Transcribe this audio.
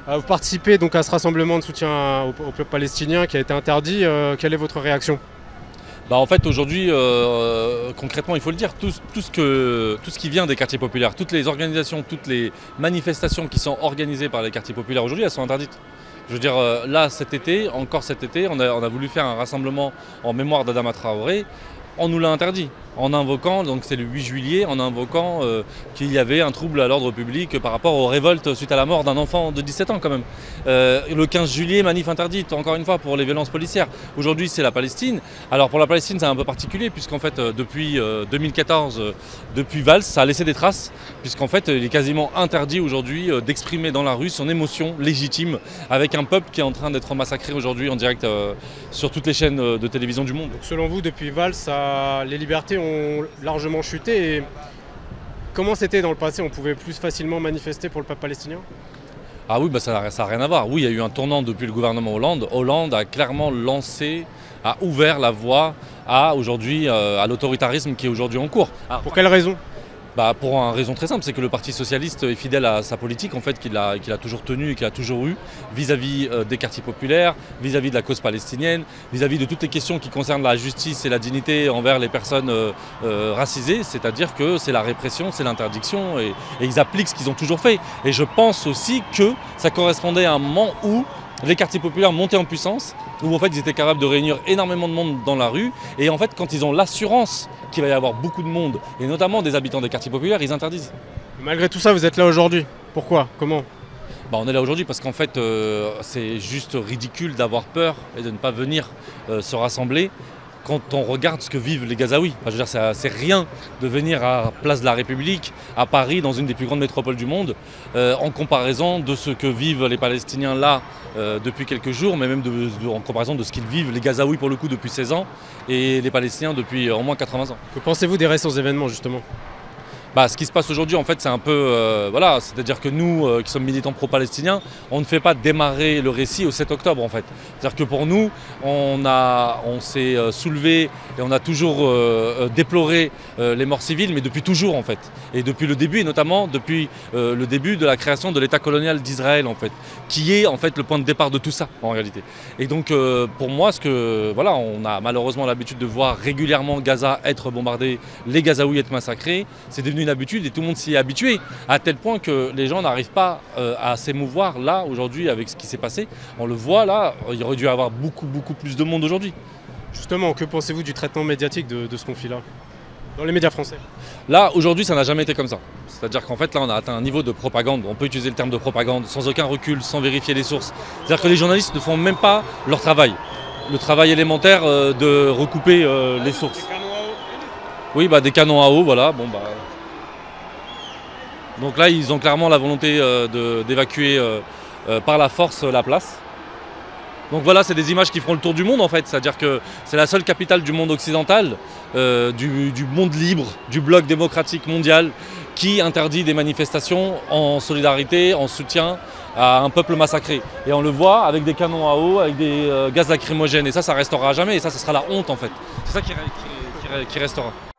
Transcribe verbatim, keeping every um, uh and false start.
Euh, Vous participez donc à ce rassemblement de soutien au, au peuple palestinien qui a été interdit. Euh, quelle est votre réaction? Bah en fait aujourd'hui, euh, concrètement il faut le dire, tout, tout, ce que, tout ce qui vient des quartiers populaires, toutes les organisations, toutes les manifestations qui sont organisées par les quartiers populaires aujourd'hui, elles sont interdites. Je veux dire, euh, là cet été, encore cet été, on a, on a voulu faire un rassemblement en mémoire d'Adama Traoré. On nous l'a interdit, en invoquant, donc c'est le huit juillet, en invoquant euh, qu'il y avait un trouble à l'ordre public par rapport aux révoltes suite à la mort d'un enfant de dix-sept ans quand même. Euh, le quinze juillet, manif interdite, encore une fois, pour les violences policières. Aujourd'hui, c'est la Palestine. Alors pour la Palestine, c'est un peu particulier, puisqu'en fait, euh, depuis euh, deux mille quatorze, euh, depuis Valls, ça a laissé des traces, puisqu'en fait, il est quasiment interdit aujourd'hui euh, d'exprimer dans la rue son émotion légitime avec un peuple qui est en train d'être massacré aujourd'hui en direct euh, sur toutes les chaînes euh, de télévision du monde. Donc, selon vous, depuis Valls, ça, les libertés ont largement chuté. Et comment c'était dans le passé? On pouvait plus facilement manifester pour le peuple palestinien? Ah oui, bah ça n'a rien à voir. Oui, il y a eu un tournant depuis le gouvernement Hollande. Hollande a clairement lancé, a ouvert la voie à aujourd'hui euh, à l'autoritarisme qui est aujourd'hui en cours. Alors, pour quelle raison? Bah pour une raison très simple, c'est que le Parti socialiste est fidèle à sa politique en fait, qu'il a, qu'il a toujours tenue et qu'il a toujours eue vis-à-vis euh, des quartiers populaires, vis-à-vis de la cause palestinienne, vis-à-vis de toutes les questions qui concernent la justice et la dignité envers les personnes euh, euh, racisées, c'est-à-dire que c'est la répression, c'est l'interdiction et, et ils appliquent ce qu'ils ont toujours fait. Et je pense aussi que ça correspondait à un moment où les quartiers populaires montaient en puissance, où en fait ils étaient capables de réunir énormément de monde dans la rue. Et en fait, quand ils ont l'assurance qu'il va y avoir beaucoup de monde, et notamment des habitants des quartiers populaires, ils interdisent. Malgré tout ça, vous êtes là aujourd'hui. Pourquoi? Comment? Bah, on est là aujourd'hui parce qu'en fait, euh, c'est juste ridicule d'avoir peur et de ne pas venir euh, se rassembler quand on regarde ce que vivent les Gazaouis. Enfin, je veux dire, c'est rien de venir à Place de la République, à Paris, dans une des plus grandes métropoles du monde, euh, en comparaison de ce que vivent les Palestiniens là euh, depuis quelques jours, mais même de, de, en comparaison de ce qu'ils vivent, les Gazaouis pour le coup depuis seize ans, et les Palestiniens depuis au moins quatre-vingts ans. Que pensez-vous des récents événements justement? Bah, ce qui se passe aujourd'hui, en fait, c'est un peu, euh, voilà, c'est-à-dire que nous, euh, qui sommes militants pro-palestiniens, on ne fait pas démarrer le récit au sept octobre, en fait. C'est-à-dire que pour nous, on a, on s'est euh, soulevé et on a toujours euh, déploré euh, les morts civiles, mais depuis toujours, en fait, et depuis le début, et notamment depuis euh, le début de la création de l'État colonial d'Israël, en fait, qui est en fait le point de départ de tout ça, en réalité. Et donc, euh, pour moi, ce que, voilà, on a malheureusement l'habitude de voir régulièrement Gaza être bombardé, les Gazaouis être massacrés, c'est devenu une habitude et tout le monde s'y est habitué, à tel point que les gens n'arrivent pas euh, à s'émouvoir là aujourd'hui avec ce qui s'est passé. On le voit là, il aurait dû y avoir beaucoup beaucoup plus de monde aujourd'hui. Justement, que pensez-vous du traitement médiatique de, de ce conflit-là dans les médias français? Là aujourd'hui ça n'a jamais été comme ça. C'est-à-dire qu'en fait là on a atteint un niveau de propagande, on peut utiliser le terme de propagande sans aucun recul, sans vérifier les sources. C'est-à-dire que les journalistes ne font même pas leur travail. Le travail élémentaire euh, de recouper euh, les sources. Des canons à eau. Oui, bah des canons à eau, voilà. Bon bah. Donc là, ils ont clairement la volonté euh, d'évacuer euh, euh, par la force la place. Donc voilà, c'est des images qui feront le tour du monde en fait. C'est-à-dire que c'est la seule capitale du monde occidental, euh, du, du monde libre, du bloc démocratique mondial, qui interdit des manifestations en solidarité, en soutien à un peuple massacré. Et on le voit avec des canons à eau, avec des euh, gaz lacrymogènes. Et ça, ça restera jamais. Et ça, ce sera la honte en fait. C'est ça qui, qui, qui, qui restera.